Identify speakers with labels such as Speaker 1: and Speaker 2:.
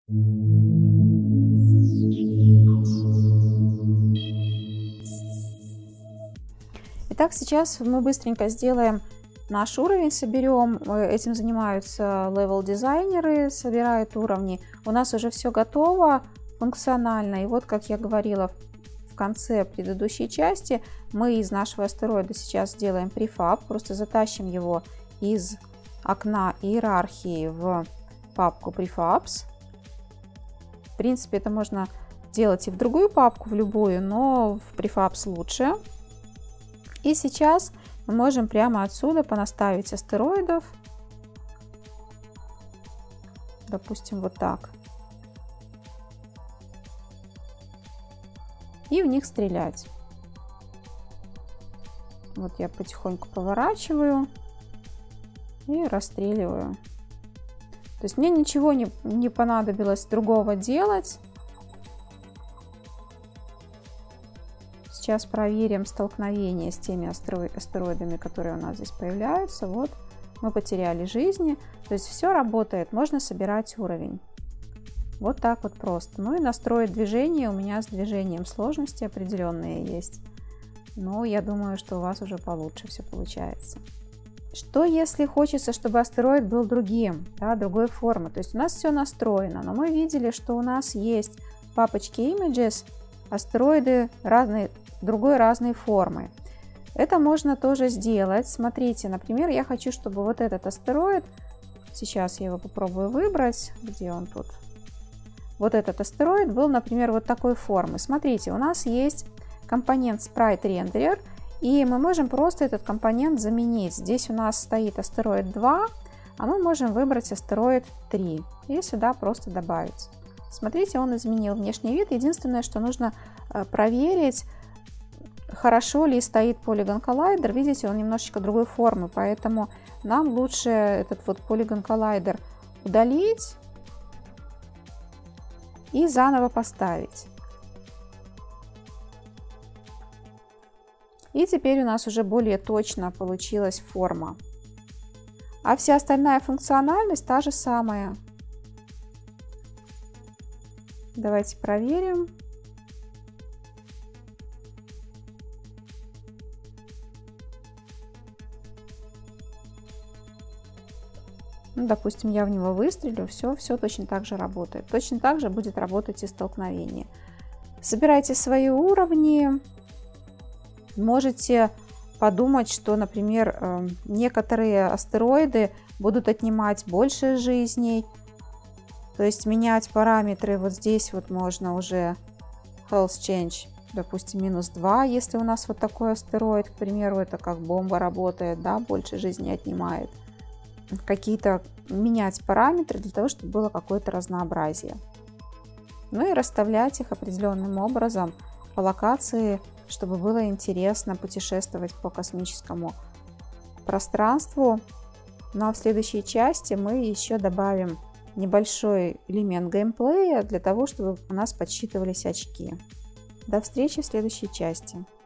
Speaker 1: Итак, сейчас мы быстренько сделаем наш уровень, соберем. Этим занимаются левел-дизайнеры, собирают уровни. У нас уже все готово функционально. И вот, как я говорила в конце предыдущей части, мы из нашего астероида сейчас сделаем префаб. Просто затащим его из окна иерархии в папку prefabs. В принципе, это можно делать и в другую папку, в любую, но в prefabs лучше. И сейчас мы можем прямо отсюда понаставить астероидов. Допустим, вот так. И в них стрелять. Вот я потихоньку поворачиваю и расстреливаю. То есть мне ничего не понадобилось другого делать. Сейчас проверим столкновение с теми астероидами, которые у нас здесь появляются. Вот мы потеряли жизни. То есть все работает. Можно собирать уровень. Вот так вот просто. Ну и настроить движение. У меня с движением сложности определенные есть. Но я думаю, что у вас уже получше все получается. Что если хочется, чтобы астероид был другим, да, другой формы? То есть у нас все настроено, но мы видели, что у нас есть в папочке Images астероиды другой разной формы. Это можно тоже сделать. Смотрите, например, я хочу, чтобы вот этот астероид, сейчас я его попробую выбрать, где он тут? Вот этот астероид был, например, вот такой формы. Смотрите, у нас есть компонент Sprite Renderer, и мы можем просто этот компонент заменить. Здесь у нас стоит астероид 2, а мы можем выбрать астероид 3 и сюда просто добавить. Смотрите, он изменил внешний вид. Единственное, что нужно проверить, хорошо ли стоит Polygon Collider. Видите, он немножечко другой формы, поэтому нам лучше этот вот Polygon Collider удалить и заново поставить. И теперь у нас уже более точно получилась форма. А вся остальная функциональность та же самая. Давайте проверим. Ну, допустим, я в него выстрелю, все точно так же работает. Точно так же будет работать и столкновение. Собирайте свои уровни. Можете подумать, что, например, некоторые астероиды будут отнимать больше жизней. То есть менять параметры. Вот здесь вот можно уже health change, допустим, -2. Если у нас вот такой астероид, к примеру, это как бомба работает, да, больше жизни отнимает. Какие-то менять параметры для того, чтобы было какое-то разнообразие. Ну и расставлять их определенным образом по локации, чтобы было интересно путешествовать по космическому пространству. Ну а в следующей части мы еще добавим небольшой элемент геймплея для того, чтобы у нас подсчитывались очки. До встречи в следующей части.